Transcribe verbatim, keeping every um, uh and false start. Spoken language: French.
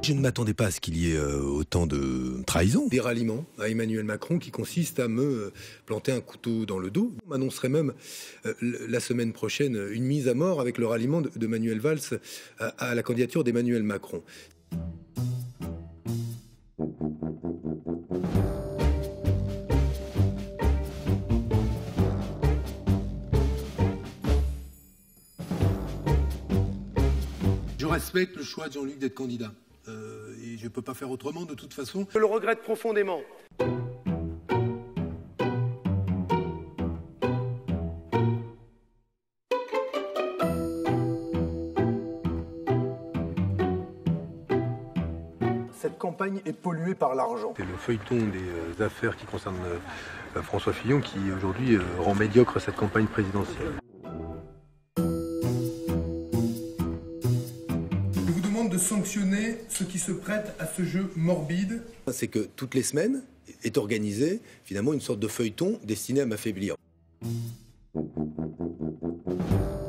Je ne m'attendais pas à ce qu'il y ait euh, autant de trahison. Des ralliements à Emmanuel Macron qui consistent à me planter un couteau dans le dos. On m'annoncerait même euh, la semaine prochaine une mise à mort avec le ralliement de, de Manuel Valls à, à la candidature d'Emmanuel Macron. Je respecte le choix de Jean-Luc d'être candidat. Euh, et je ne peux pas faire autrement de toute façon. Je le regrette profondément. Cette campagne est polluée par l'argent. C'est le feuilleton des euh, affaires qui concernent euh, François Fillon qui aujourd'hui euh, rend médiocre cette campagne présidentielle. De sanctionner ceux qui se prêtent à ce jeu morbide. C'est que toutes les semaines est organisé finalement une sorte de feuilleton destiné à m'affaiblir.